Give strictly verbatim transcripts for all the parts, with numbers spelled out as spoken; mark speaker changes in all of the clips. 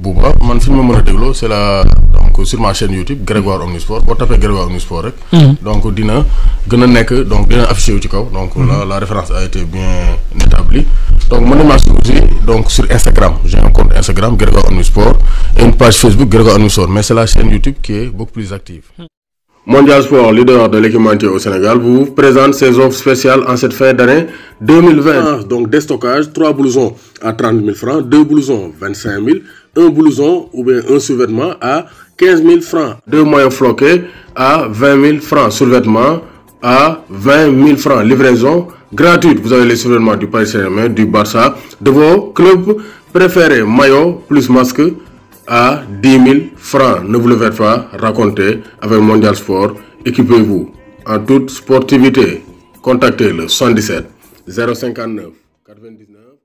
Speaker 1: Bouba man fi ma mën a dégloo c'est la donc sur ma chaîne YouTube Grégoire Omnisport boo tapee Grégoire Omnisport rek. donc dina gën a nekk donc dina affiché wu ci kaw. donc là la référence a été bien établie. donc mën na maa aussi donc sur Instagram j'ai un compte Instagram Grégoire Omnisport et une page Facebook Grégoire Omnisport mais c'est la chaîne YouTube qui est beaucoup plus active. Mondial Sport, leader de l'équipementier au Sénégal, vous présente ses offres spéciales en cette fin d'année deux mille vingt. Donc déstockage, trois blousons à trente mille francs, deux blousons vingt-cinq mille, un blouson ou bien un sous-vêtement à quinze mille francs, deux maillots floqués à vingt mille francs, sous-vêtements à vingt mille francs, livraison gratuite. Vous avez les sous-vêtements du Paris Saint-Germain, du Barça, de vos clubs préférés, maillot plus masque à dix mille francs. Ne vous le faites pas raconter avec Mondial Sport. Équipez-vous en toute sportivité. Contactez le soixante-dix-sept zéro cinquante-neuf quatre-vingt-dix-neuf.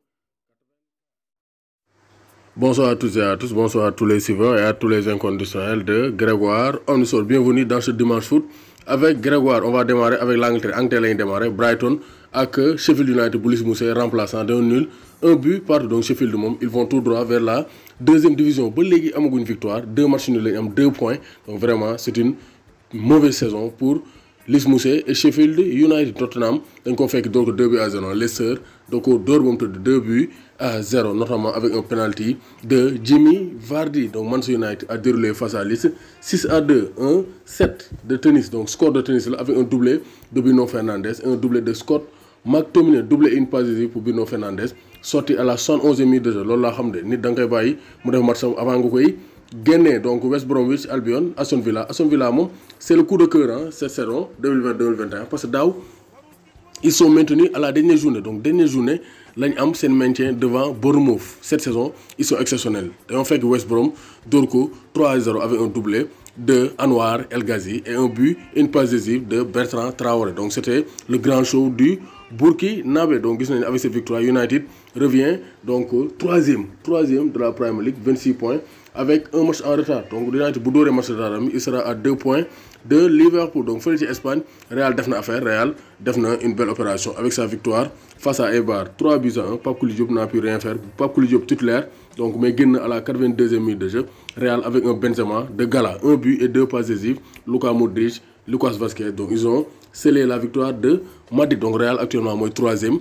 Speaker 1: Bonsoir à tous et à tous, bonsoir à tous les suivants et à tous les inconditionnels de Grégoire Omnisport. Bienvenue dans ce dimanche foot avec Grégoire. On va démarrer avec l'Angleterre. Angleterre lañu démarrer Brighton ak Sheffield United bu Lys Mousset remplaçant d'un nul, un but partout. Donc Sheffield moom ils vont tout droit vers la deuxième division. Ba léegi amaguñ victoire, deux matchs nuls lañu am, deux points. Donc vraiment c'est une mauvaise saison pour Lys Mousset et Sheffield United. Tottenham dañ ko fekk door ko deux buts à zéro. Leicester da ko door ba mu tëdd deux buts à zéro, notamment avec un penalty de Jimmy Vardy. Donc Manchester United a déroulé face à Leeds six à deux, un set de tennis, donc score de tennis là, avec un doublé de Bruno Fernandes, un doublé de Scott McTominay, doublé et une passe décisive pour Bruno Fernandes, sorti à la soixante-onzième minute de jeu. Loolu laa xam de nit da nga koy bàyyi mu def match avant nga koy génnee. Donc West Bromwich Albion Aston Villa Aston Villa moom c'est le coup de cœur hein, cette saison deux mille vingt deux mille vingt et un parce que daaw ils sont maintenus à la dernière journée. Donc dernière journée lañ am seen maintien devant Bournemouth. Cette saison ils sont exceptionnels. Dañoo fekk West Brom dóor ko trois à zéro avec un doublé de Anwar El Ghazi et un but, une passe décisive de Bertrand Traoré. Donc c'était le grand show du Burkinabé. Donc gis nañu avec cette victoire United revient donc troisième troisième de la Premier League, vingt-six points avec un match en retard. Donc United bu dóoree match retard il sera à deux points de Liverpool. Donc fële ci Espagne Real def na affaire, Real def na une belle opération avec sa victoire face à Eibar trois buts à un. Pape Kouli Diop n'a pu rien faire. Pape Kouli Diop titulaire donc mais génn à la quatre-vingt-deuxième minute de jeu. Real avec un Benzema de gala, un but et deux passes décisives. Luka Modric, Lucas Vazquez. Donc ils ont scellé la victoire de Madrid. Donc Real actuellement mooy troisième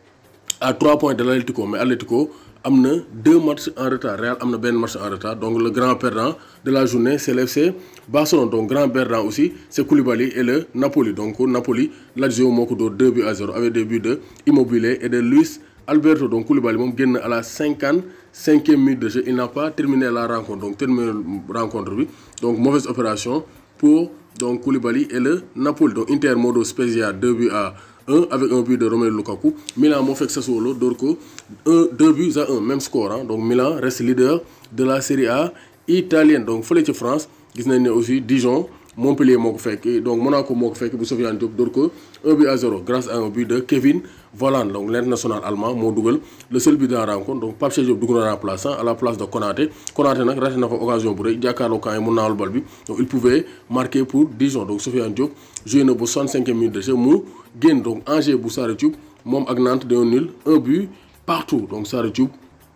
Speaker 1: à trois points de l'Atlético, mais Atlético am na deux matchs en retard. Real am na benn match en retard. Donc le grand perdant de la journée c'est l'F C Barcelone. Donc grand perdant aussi c'est Koulibaly et le Napoli. Donc Napoli Lazio moo ko dóor deux buts à zéro avec des buts de Immobile et de Luis Alberto. Donc Koulibaly moom génn à la cinquante-cinquième minute de jeu. Il n'a pas terminé la rencontre. Donc terminé rencontre bi. Donc mauvaise opération pour donc Koulibaly et le Napoli. Donc Inter modo Spezia deux buts à un avec un but de Romelu Lukaku. Milan moo fekk Sassuolo dóor ko un deux buts à un, même score hein. Donc Milan reste leader de la Serie A italienne. Donc fële ci France gis nañ ne aussi Dijon Montpellier moo ko fekk, donc Monaco moo ko fekk bu Sofiane Diop dóor ko un but à zéro grâce à un but de Kevin Volland. Donc l'international allemand moo dugal le seul but de la rencontre. Donc Pape Cheikh Diop dugg na remplaçant à la place de Konaté. Konaté nag raté na fa occasion bu rëy jàkkaarloo camp yi mu naawal bal bi. Donc il pouvait marquer pour Dijon. Donc Sofiane Diop joué na ba soixante-cinquième minute de jeu mu génn. Donc Angers bu Sarr Thioub moom ak Nantes dañoo nul un but partout. Donc Sarr Thioub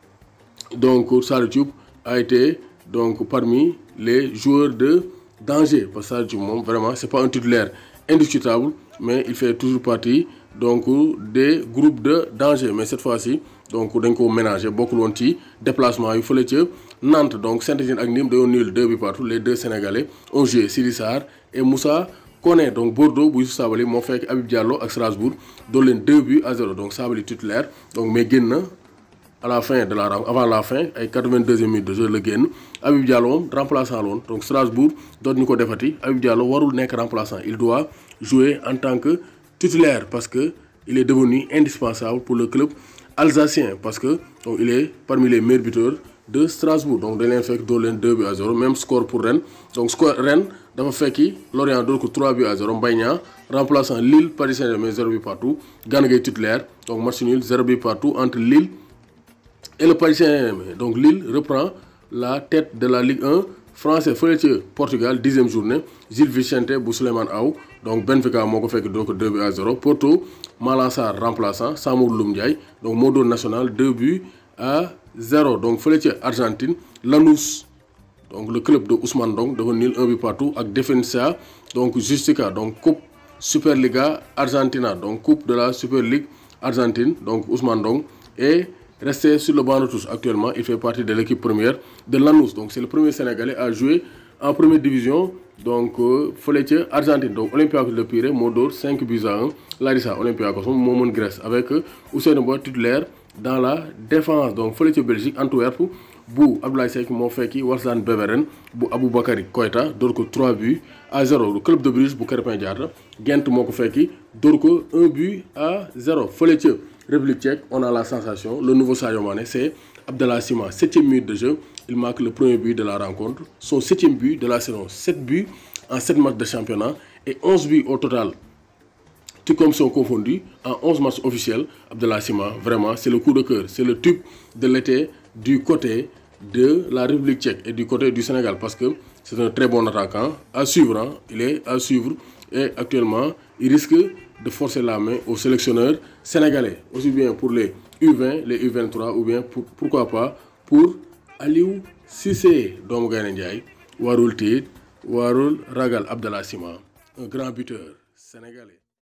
Speaker 1: donc Sarr Thioub a été donc parmi les joueurs de danger parce que Sarr Thioub moom vraiment c'est pas un titulaire indiscutable mais il fait toujours partie donc des groupes de danger. Mais cette fois-ci donc dañ ko ménager bokkul woon ci déplacement yu fële ca Nantes. Donc Saint-Étienne ak Nîmes dañoo nul deux buts partout. Les deux Sénégalais ont joué Sidi Sarr et Moussa Koné. Donc Bordeaux bu Youssouf Sabaly moo fekk Habib Diallo ak Strasbourg doon leen deux buts à zéro. Donc Sabaly titulaire donc mais génn na à la fin de la rencontre, avant la fin ay quatre-vingt-deuxième minute de jeu la génn. Habib Diallo moom remplaçant la woon. Donc Strasbourg dootuñu ko defati. Habib Diallo warul nekk remplaçant, il doit jouer en tant que titulaire parce que il est devenu indispensable pour le club alsacien parce que donc il est parmi les meilleurs buteurs de Strasbourg. Donc dañ leen fekk doo leen deux buts à zéro, même score pour Rennes. Donc score Rennes dafa fekki Lorient dóor ko trois buts à zéro. Mbaye Niang remplaçant Lille Paris Saint-Germain zéro but partout. Gana Gueye titulaire donc match nul zéro but partout entre Lille et le Paris Saint-Germain. Donc Lille reprend la tête de la Ligue un français fële ca Portugal dixième journée. Gil Vicente bu Souleymane Aw donc Benfica moo ko fekk dóor ko deux buts à zéro. Porto Malang Sarr remplaçant Samour Loum Ndiaye donc moo doon national deux buts à zéro. Donc fële ca Argentine Lanús donc le club de Ousmane Ndong dafa nul un but partout ak Defensa donc Justica donc coupe Superliga Argentina donc coupe de la Super League Argentine. Donc Ousmane Ndong est resté sur le banc de touche. Actuellement il fait partie de l'équipe première de Lanús. Donc c'est le premier Sénégalais à jouer en première division donc fële ca Argentine. Donc Olympiakos de Pirée moo dóor cinq buts à un Larissa Olympiakos moom moo mën Grèce avec Ousseynou Ba titulaire dans la défense. Donc fële ca Belgique Antwerp bu Abdoulaye Seck moo fekki Warszawa Beveren bu Aboubakary Koita dóor ko trois buts à zéro. Le club de Bruges bu Krépin Diatta Gent moo ko fekki dóor ko un but à zéro. Fële ca République tchèque on a la sensation le nouveau Sadio Mané c'est Abdallah Sima, septième minute de jeu, il marque le premier but de la rencontre, son septième but de la saison, sept buts en sept matchs de championnat et onze buts au total. Tout comme sont confondus en onze matchs officiels. Abdallah Sima, vraiment, c'est le coup de cœur, c'est le tube de l'été du côté de la République tchèque et du côté du Sénégal parce que c'est un très bon attaquant à suivre, hein. Il est à suivre et actuellement, il risque de forcer la main aux sélectionneurs sénégalais, aussi bien pour les U vingt, les U vingt-trois ou bien pour, pourquoi pas pour Aliou Cissé doomu Gaynde Njaay warul tiit warul ragal. Abdallah Sima, un grand buteur sénégalais.